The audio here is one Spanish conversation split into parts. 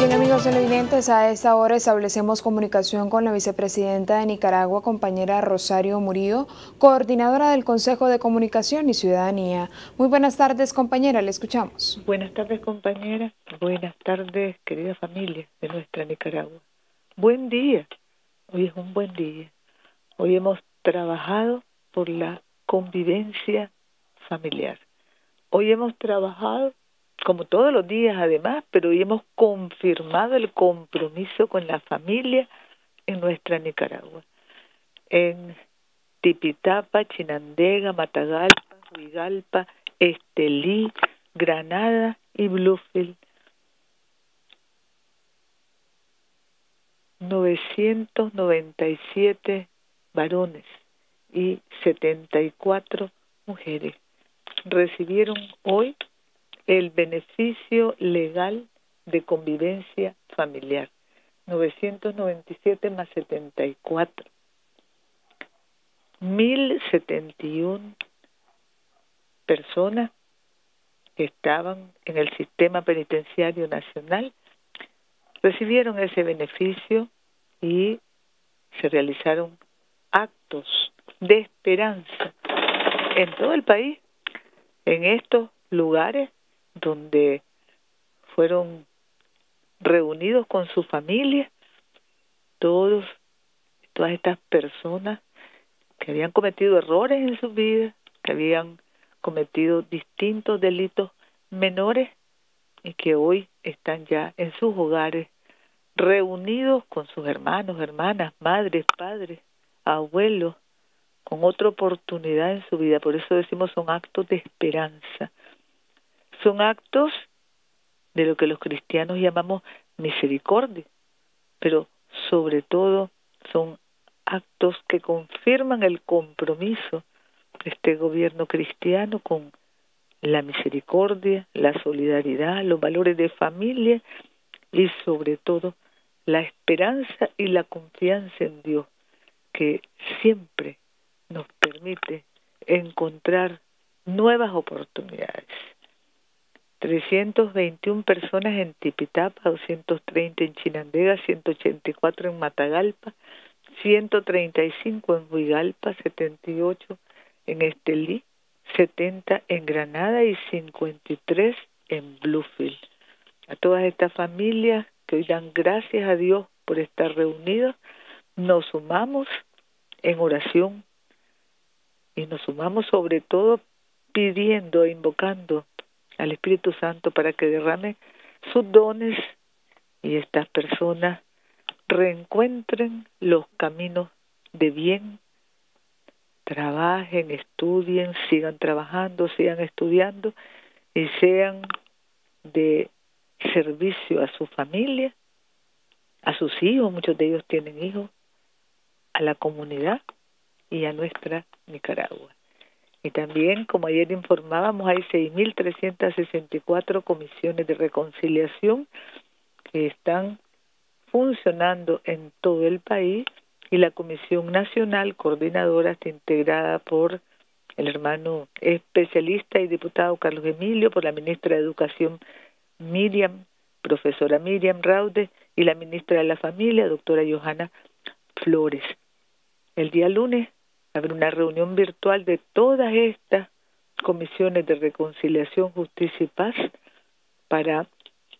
Bien, amigos televidentes, a esta hora establecemos comunicación con la vicepresidenta de Nicaragua, compañera Rosario Murillo, coordinadora del Consejo de Comunicación y Ciudadanía. Muy buenas tardes, compañera, le escuchamos. Buenas tardes, compañera. Buenas tardes, querida familia de nuestra Nicaragua. Buen día. Hoy es un buen día. Hoy hemos trabajado por la convivencia familiar. Hoy hemos trabajado, como todos los días además, pero hoy hemos confirmado el compromiso con la familia en nuestra Nicaragua. En Tipitapa, Chinandega, Matagalpa, Huigalpa, Estelí, Granada y Bluefield. 997 varones y 74 mujeres recibieron hoy el beneficio legal de convivencia familiar. 997 más 74. 1071 personas que estaban en el sistema penitenciario nacional recibieron ese beneficio y se realizaron actos de esperanza en todo el país, en estos lugares donde fueron reunidos con su familia todas estas personas que habían cometido errores en su vida, que habían cometido distintos delitos menores y que hoy están ya en sus hogares reunidos con sus hermanos, hermanas, madres, padres, abuelos, con otra oportunidad en su vida. Por eso decimos son actos de esperanza. Son actos de lo que los cristianos llamamos misericordia, pero sobre todo son actos que confirman el compromiso de este gobierno cristiano con la misericordia, la solidaridad, los valores de familia y sobre todo la esperanza y la confianza en Dios, que siempre nos permite encontrar nuevas oportunidades. 321 personas en Tipitapa, 230 en Chinandega, 184 en Matagalpa, 135 en Huigalpa, 78 en Estelí, 70 en Granada y 53 en Bluefield. A todas estas familias que hoy dan gracias a Dios por estar reunidos, nos sumamos en oración y nos sumamos sobre todo pidiendo e invocando al Espíritu Santo para que derrame sus dones y estas personas reencuentren los caminos de bien, trabajen, estudien, sigan trabajando, sigan estudiando y sean de servicio a su familia, a sus hijos, muchos de ellos tienen hijos, a la comunidad y a nuestra Nicaragua. Y también, como ayer informábamos, hay 6.364 comisiones de reconciliación que están funcionando en todo el país y la Comisión Nacional Coordinadora está integrada por el hermano especialista y diputado Carlos Emilio, por la ministra de Educación profesora Miriam Raude, y la ministra de la Familia, doctora Johanna Flores. El día lunes habrá una reunión virtual de todas estas comisiones de reconciliación, justicia y paz para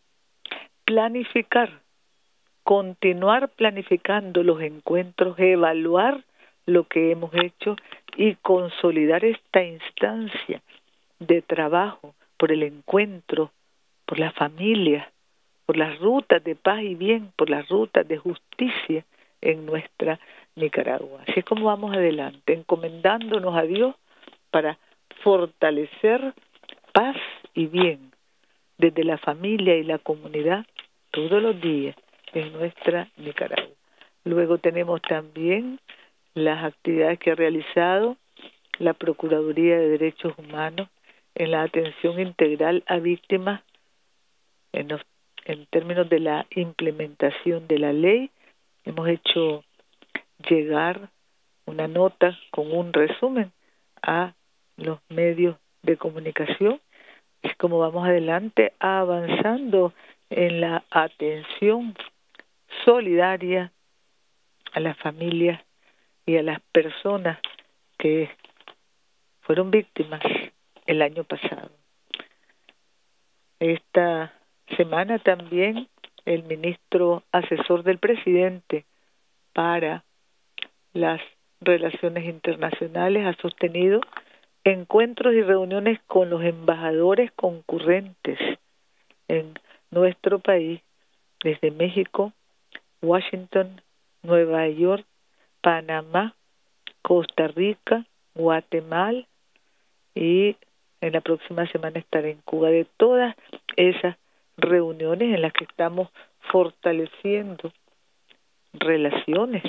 continuar planificando los encuentros, evaluar lo que hemos hecho y consolidar esta instancia de trabajo por el encuentro, por la familia, por las rutas de paz y bien, por las rutas de justicia en nuestra Nicaragua. Así es como vamos adelante, encomendándonos a Dios para fortalecer paz y bien desde la familia y la comunidad todos los días en nuestra Nicaragua. Luego tenemos también las actividades que ha realizado la Procuraduría de Derechos Humanos en la atención integral a víctimas en términos de la implementación de la ley. Hemos hecho llegar una nota con un resumen a los medios de comunicación. Es como vamos adelante avanzando en la atención solidaria a las familias y a las personas que fueron víctimas el año pasado. Esta semana también el ministro asesor del presidente para las relaciones internacionales ha sostenido encuentros y reuniones con los embajadores concurrentes en nuestro país, desde México, Washington, Nueva York, Panamá, Costa Rica, Guatemala, y en la próxima semana estaré en Cuba. De todas esas reuniones en las que estamos fortaleciendo relaciones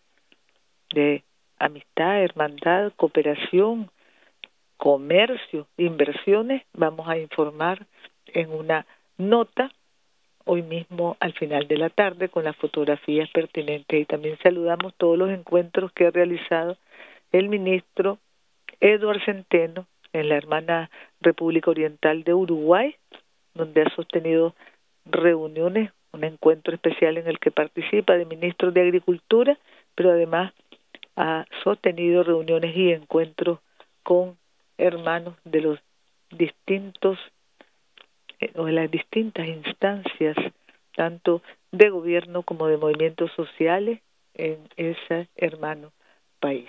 de amistad, hermandad, cooperación, comercio, inversiones, vamos a informar en una nota hoy mismo al final de la tarde con las fotografías pertinentes. Y también saludamos todos los encuentros que ha realizado el ministro Eduardo Centeno en la hermana República Oriental de Uruguay, donde ha sostenido reuniones, un encuentro especial en el que participa de ministros de Agricultura, pero además ha sostenido reuniones y encuentros con hermanos de los distintos o de las distintas instancias, tanto de gobierno como de movimientos sociales en ese hermano país.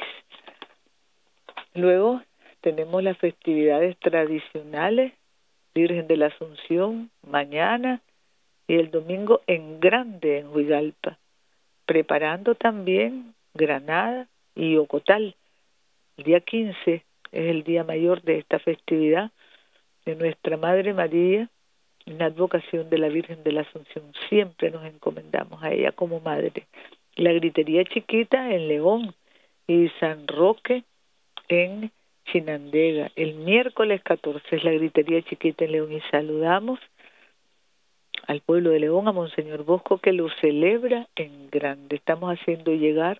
Luego tenemos las festividades tradicionales, Virgen de la Asunción, mañana, y el domingo en grande en Huigalpa, preparando también Granada y Ocotal. El día 15 es el día mayor de esta festividad de Nuestra Madre María, en la advocación de la Virgen de la Asunción. Siempre nos encomendamos a ella como madre. La Gritería Chiquita en León y San Roque en Chinandega. El miércoles 14 es la Gritería Chiquita en León y saludamos al pueblo de León, a Monseñor Bosco, que lo celebra en grande. Estamos haciendo llegar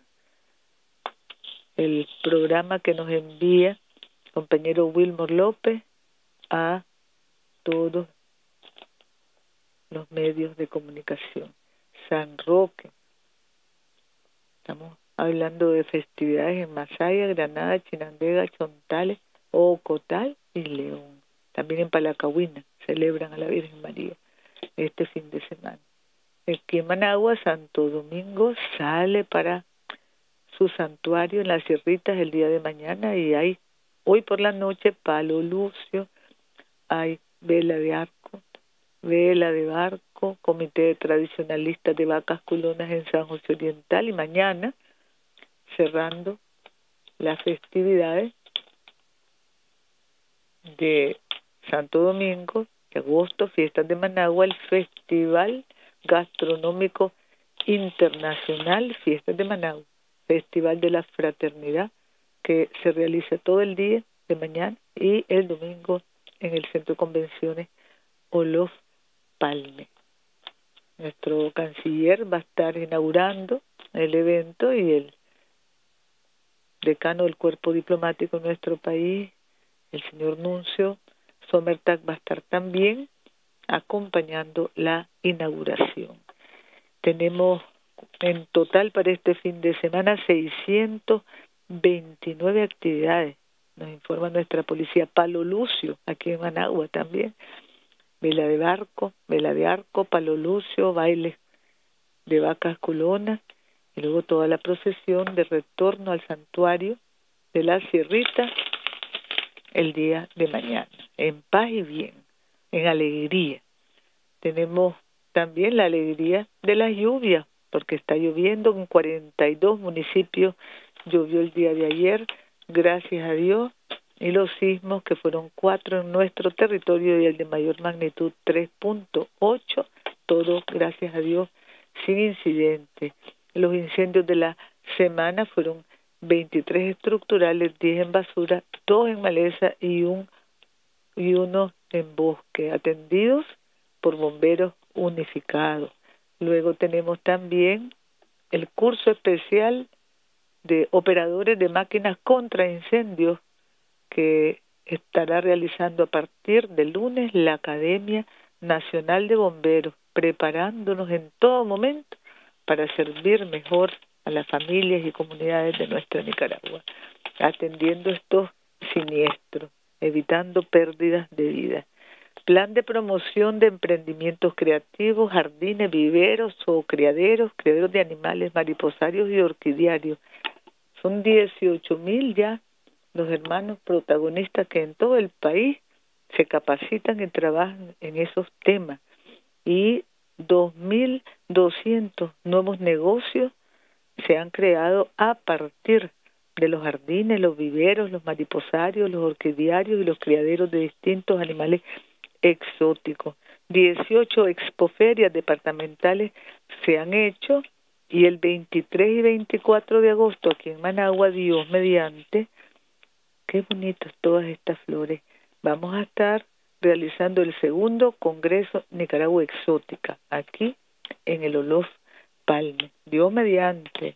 el programa que nos envía el compañero Wilmor López a todos los medios de comunicación. San Roque. Estamos hablando de festividades en Masaya, Granada, Chinandega, Chontales, Ocotal y León. También en Palacahuina celebran a la Virgen María este fin de semana. Aquí en Managua, Santo Domingo sale para su santuario en las Sierritas el día de mañana y hay hoy por la noche Palo Lucio, hay vela de arco, vela de barco, comité de tradicionalistas de vacas culonas en San José Oriental y mañana, cerrando las festividades de Santo Domingo, de agosto, fiestas de Managua, el Festival Gastronómico Internacional, Fiestas de Managua, Festival de la Fraternidad, que se realiza todo el día de mañana y el domingo en el Centro de Convenciones Olof Palme. Nuestro canciller va a estar inaugurando el evento y el decano del cuerpo diplomático en nuestro país, el señor Nuncio Sommertag, va a estar también acompañando la inauguración. Tenemos en total para este fin de semana 629 actividades, nos informa nuestra policía. Palo Lucio, aquí en Managua también, vela de barco, vela de arco, Palo Lucio, bailes de vacas culonas, y luego toda la procesión de retorno al santuario de la Sierrita el día de mañana, en paz y bien, en alegría. Tenemos también la alegría de las lluvias, porque está lloviendo en 42 municipios, llovió el día de ayer, gracias a Dios, y los sismos que fueron 4 en nuestro territorio y el de mayor magnitud 3.8, todo gracias a Dios sin incidente. Los incendios de la semana fueron 23 estructurales, 10 en basura, 2 en maleza y uno en bosque, atendidos por bomberos unificados. Luego tenemos también el curso especial de operadores de máquinas contra incendios que estará realizando a partir del lunes la Academia Nacional de Bomberos preparándonos en todo momento para servir mejor a las familias y comunidades de nuestra Nicaragua, atendiendo estos siniestros, evitando pérdidas de vida. Plan de promoción de emprendimientos creativos, jardines, viveros o criaderos de animales mariposarios y orquidiarios. Son 18,000 ya los hermanos protagonistas que en todo el país se capacitan y trabajan en esos temas. Y 2,200 nuevos negocios se han creado a partir de los jardines, los viveros, los mariposarios, los orquidiarios y los criaderos de distintos animales exóticos. 18 expoferias departamentales se han hecho y el 23 y 24 de agosto aquí en Managua, Dios mediante, qué bonitas todas estas flores, vamos a estar realizando el segundo Congreso Nicaragua Exótica aquí en el Olof Palme, Dios mediante.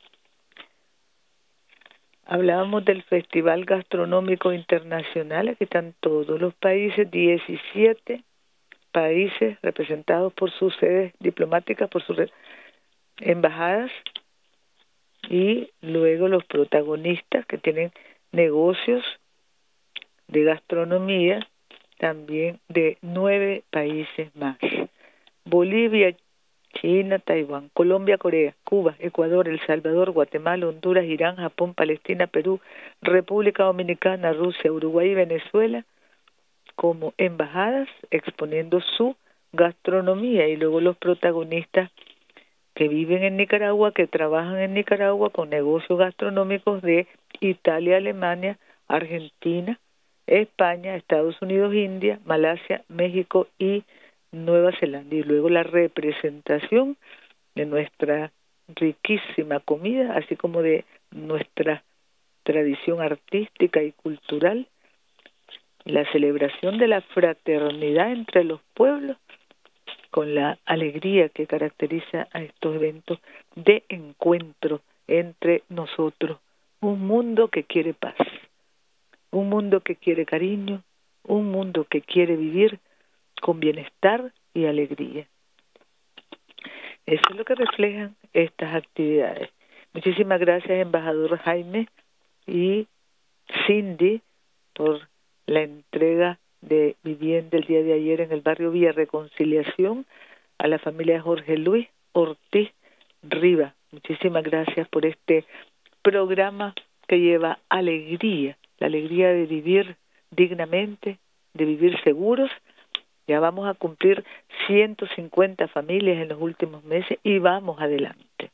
Hablábamos del Festival Gastronómico Internacional, aquí están todos los países, 17 países representados por sus sedes diplomáticas, por sus embajadas, y luego los protagonistas que tienen negocios de gastronomía también de 9 países más. Bolivia, China, Taiwán, Colombia, Corea, Cuba, Ecuador, El Salvador, Guatemala, Honduras, Irán, Japón, Palestina, Perú, República Dominicana, Rusia, Uruguay y Venezuela como embajadas exponiendo su gastronomía, y luego los protagonistas que viven en Nicaragua, que trabajan en Nicaragua con negocios gastronómicos de Italia, Alemania, Argentina, España, Estados Unidos, India, Malasia, México y Nueva Zelanda. Y luego la representación de nuestra riquísima comida, así como de nuestra tradición artística y cultural, la celebración de la fraternidad entre los pueblos, con la alegría que caracteriza a estos eventos de encuentro entre nosotros. Un mundo que quiere paz, un mundo que quiere cariño, un mundo que quiere vivir con bienestar y alegría. Eso es lo que reflejan estas actividades. Muchísimas gracias, embajador Jaime y Cindy, por la entrega de vivienda el día de ayer en el barrio Villa Reconciliación a la familia Jorge Luis Ortiz Riva. Muchísimas gracias por este programa que lleva alegría, la alegría de vivir dignamente, de vivir seguros. Ya vamos a cumplir 150 familias en los últimos meses y vamos adelante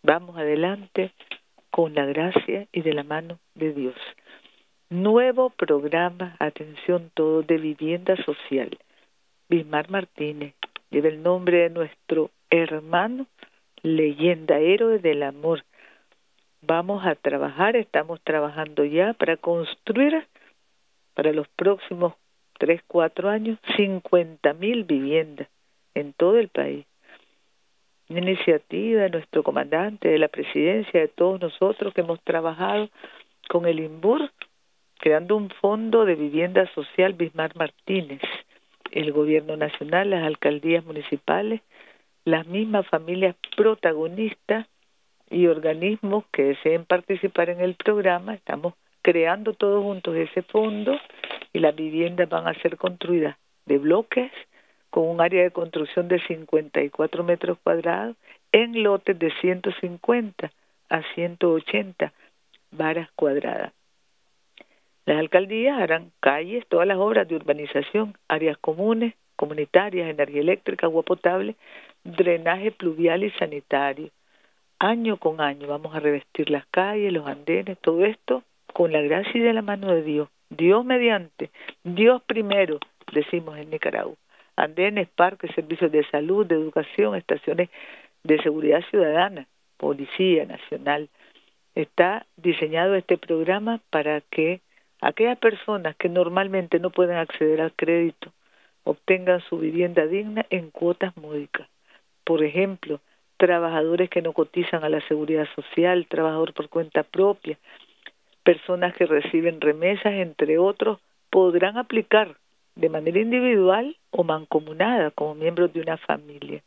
con la gracia y de la mano de Dios. Nuevo programa, atención todos, de vivienda social. Bismar Martínez lleva el nombre de nuestro hermano, leyenda, héroe del amor. Vamos a trabajar, estamos trabajando ya para construir para los próximos 3-4 años 50,000 viviendas en todo el país. Una iniciativa de nuestro comandante, de la presidencia, de todos nosotros que hemos trabajado con el INBUR, creando un fondo de vivienda social Bismar Martínez, el gobierno nacional, las alcaldías municipales, las mismas familias protagonistas y organismos que deseen participar en el programa. Estamos creando todos juntos ese fondo y las viviendas van a ser construidas de bloques con un área de construcción de 54 metros cuadrados en lotes de 150 a 180 varas cuadradas. Las alcaldías harán calles, todas las obras de urbanización, áreas comunes, comunitarias, energía eléctrica, agua potable, drenaje pluvial y sanitario. Año con año vamos a revestir las calles, los andenes, todo esto con la gracia y de la mano de Dios. Dios mediante, Dios primero, decimos en Nicaragua. Andenes, parques, servicios de salud, de educación, estaciones de seguridad ciudadana, Policía Nacional. Está diseñado este programa para que aquellas personas que normalmente no pueden acceder al crédito obtengan su vivienda digna en cuotas módicas. Por ejemplo, trabajadores que no cotizan a la seguridad social, trabajador por cuenta propia, personas que reciben remesas, entre otros, podrán aplicar de manera individual o mancomunada como miembros de una familia.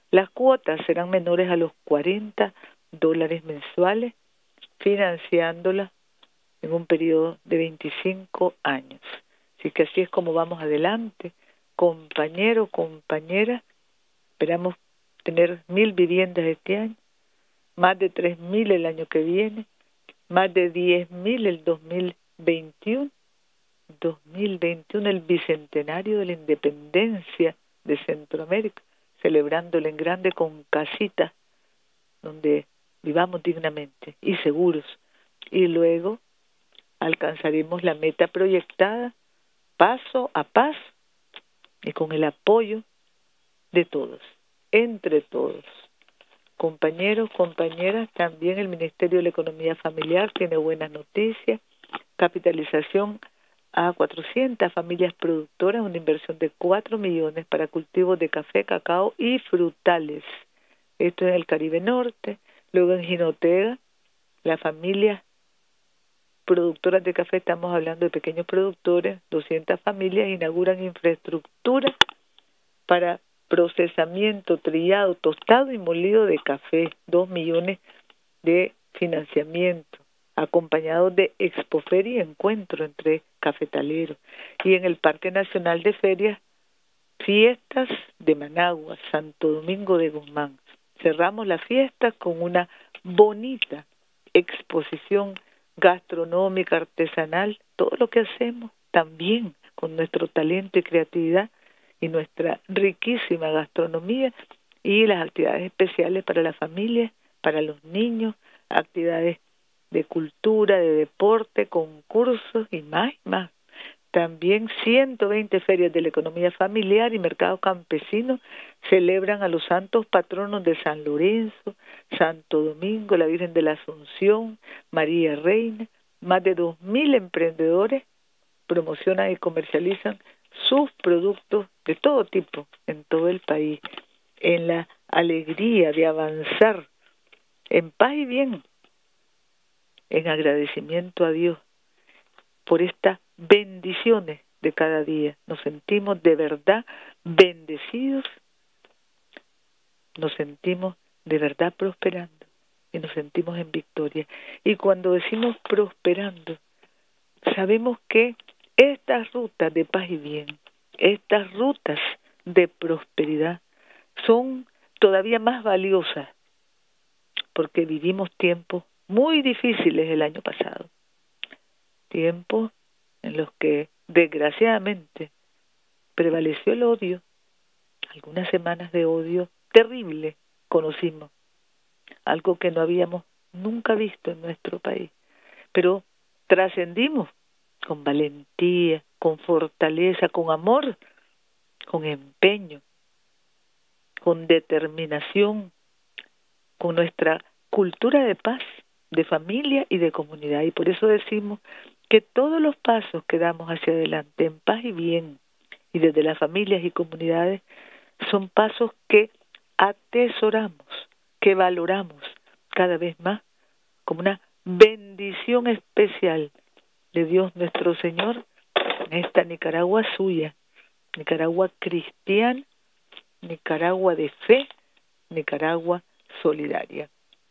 Las cuotas serán menores a los $40 mensuales, financiándolas en un periodo de 25 años. Así que así es como vamos adelante. Compañeros, compañeras, esperamos tener 1.000 viviendas este año, más de 3.000 el año que viene, más de 10.000 el 2021, el bicentenario de la independencia de Centroamérica, celebrándolo en grande con casitas donde vivamos dignamente y seguros. Y luego alcanzaremos la meta proyectada paso a paso y con el apoyo de todos, entre todos. Compañeros, compañeras, también el Ministerio de la Economía Familiar tiene buenas noticias. Capitalización a 400 familias productoras, una inversión de 4 millones para cultivos de café, cacao y frutales. Esto en el Caribe Norte. Luego en Jinotega, las familias productoras de café, estamos hablando de pequeños productores, 200 familias inauguran infraestructura para procesamiento, trillado, tostado y molido de café, 2 millones de financiamiento, acompañados de expoferia y encuentro entre cafetaleros. Y en el Parque Nacional de Ferias, fiestas de Managua, Santo Domingo de Guzmán. Cerramos la fiesta con una bonita exposición gastronómica, artesanal, todo lo que hacemos también con nuestro talento y creatividad y nuestra riquísima gastronomía y las actividades especiales para la familia, para los niños, actividades de cultura, de deporte, concursos y más y más. También 120 ferias de la economía familiar y mercado campesino celebran a los santos patronos de San Lorenzo, Santo Domingo, la Virgen de la Asunción, María Reina. Más de 2.000 emprendedores promocionan y comercializan sus productos de todo tipo en todo el país, en la alegría de avanzar en paz y bien, en agradecimiento a Dios por estas bendiciones de cada día. Nos sentimos de verdad bendecidos, nos sentimos de verdad prosperando y nos sentimos en victoria. Y cuando decimos prosperando, sabemos que estas rutas de paz y bien, estas rutas de prosperidad son todavía más valiosas porque vivimos tiempos muy difíciles el año pasado, tiempos en los que desgraciadamente prevaleció el odio. Algunas semanas de odio terrible conocimos, algo que no habíamos nunca visto en nuestro país, pero trascendimos con valentía, con fortaleza, con amor, con empeño, con determinación, con nuestra cultura de paz, de familia y de comunidad. Y por eso decimos que todos los pasos que damos hacia adelante en paz y bien, y desde las familias y comunidades, son pasos que atesoramos, que valoramos cada vez más como una bendición especial de Dios nuestro Señor en esta Nicaragua suya, Nicaragua cristiana, Nicaragua de fe, Nicaragua solidaria.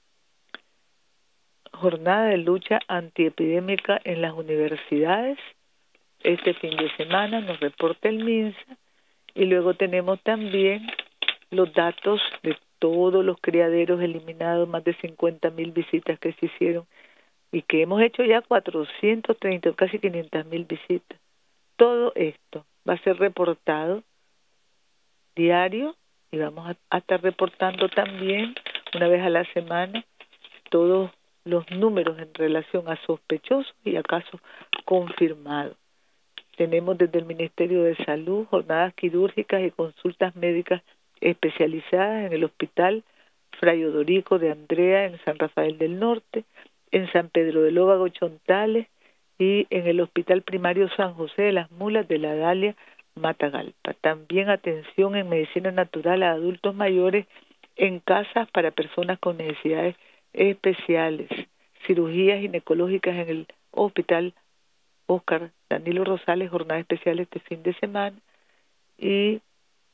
Jornada de lucha antiepidémica en las universidades. Este fin de semana nos reporta el MINSA y luego tenemos también los datos de todos los criaderos eliminados, más de 50.000 visitas que se hicieron y que hemos hecho ya 430, casi 500.000 visitas. Todo esto va a ser reportado diario y vamos a estar reportando también una vez a la semana todos los números en relación a sospechosos y a casos confirmados. Tenemos desde el Ministerio de Salud jornadas quirúrgicas y consultas médicas especializadas en el Hospital Fray Odorico de Andrea en San Rafael del Norte, en San Pedro de Lóvago Chontales y en el Hospital Primario San José de las Mulas de la Dalia Matagalpa. También atención en medicina natural a adultos mayores en casas para personas con necesidades especiales, cirugías ginecológicas en el Hospital Óscar Danilo Rosales, jornada especial este fin de semana, y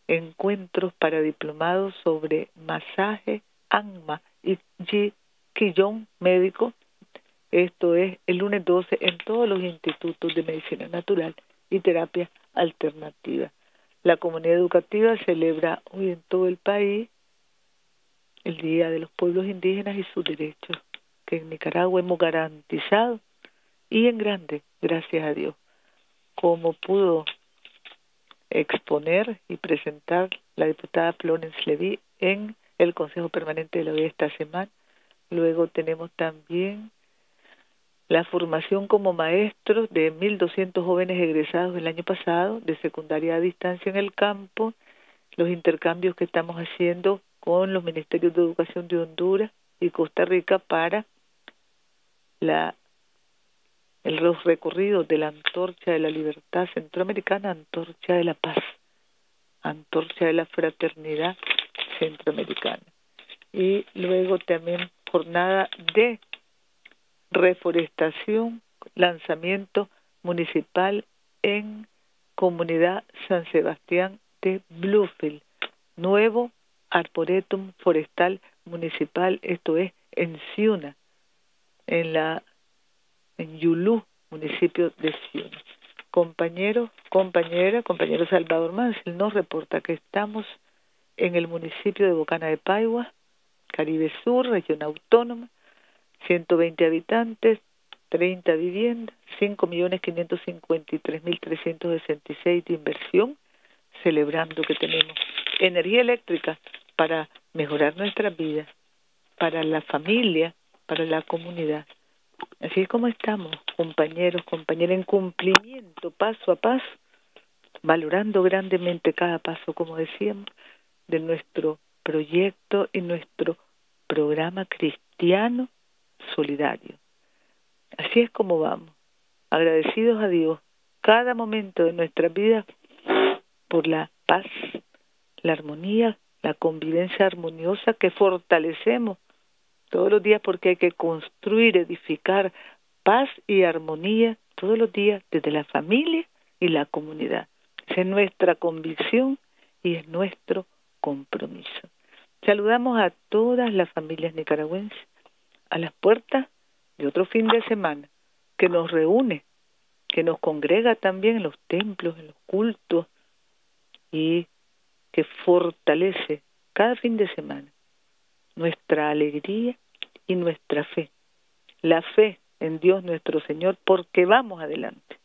encuentros para diplomados sobre masaje, ANMA y Qigong médico. Esto es el lunes 12 en todos los institutos de medicina natural y terapia alternativa. La comunidad educativa celebra hoy en todo el país el Día de los Pueblos Indígenas y sus derechos, que en Nicaragua hemos garantizado y en grande, gracias a Dios, como pudo exponer y presentar la diputada Florence Levy en el Consejo Permanente de la OEA esta semana. Luego tenemos también la formación como maestros de 1.200 jóvenes egresados el año pasado de secundaria a distancia en el campo, los intercambios que estamos haciendo con los Ministerios de Educación de Honduras y Costa Rica para los recorridos de la Antorcha de la Libertad Centroamericana, Antorcha de la Paz, Antorcha de la Fraternidad Centroamericana. Y luego también jornada de reforestación, lanzamiento municipal en Comunidad San Sebastián de Bluefield, nuevo arboretum forestal municipal, esto es en Ciuna, en Yulú, municipio de Ciuna. Compañero Salvador Mansell nos reporta que estamos en el municipio de Bocana de Paigua, Caribe Sur, región autónoma, 120 habitantes, 30 viviendas, 5.553.366 de inversión, celebrando que tenemos energía eléctrica para mejorar nuestras vidas, para la familia, para la comunidad. Así es como estamos, compañeros, en cumplimiento, paso a paso, valorando grandemente cada paso, como decíamos, de nuestro proyecto y nuestro programa cristiano solidario. Así es como vamos, agradecidos a Dios cada momento de nuestra vida por la paz, la armonía, la convivencia armoniosa que fortalecemos todos los días, porque hay que construir, edificar paz y armonía todos los días desde la familia y la comunidad. Esa es nuestra convicción y es nuestro compromiso. Saludamos a todas las familias nicaragüenses a las puertas de otro fin de semana que nos reúne, que nos congrega también en los templos, en los cultos, y que fortalece cada fin de semana nuestra alegría y nuestra fe, la fe en Dios nuestro Señor, porque vamos adelante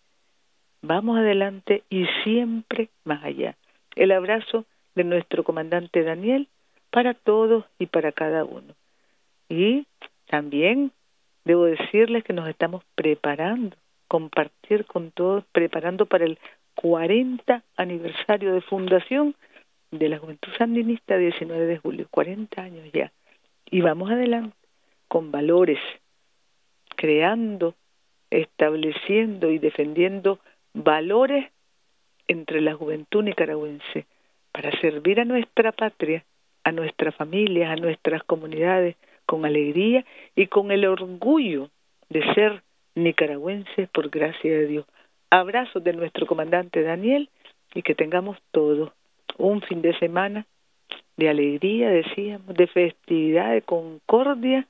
y siempre más allá. El abrazo de nuestro comandante Daniel para todos y para cada uno. Y también debo decirles que nos estamos preparando, compartir con todos, preparando para el 40 aniversario de fundación de la Juventud Sandinista, 19 de julio, 40 años ya. Y vamos adelante con valores, creando, estableciendo y defendiendo valores entre la juventud nicaragüense para servir a nuestra patria, a nuestras familias, a nuestras comunidades, con alegría y con el orgullo de ser nicaragüenses por gracia de Dios. Abrazos de nuestro comandante Daniel y que tengamos todos un fin de semana de alegría, decíamos, de festividad, de concordia,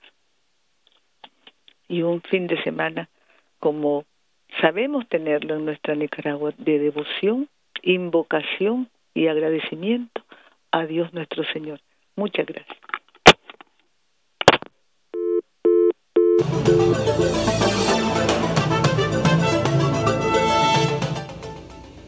y un fin de semana como sabemos tenerlo en nuestra Nicaragua, de devoción, invocación y agradecimiento a Dios nuestro Señor. Muchas gracias.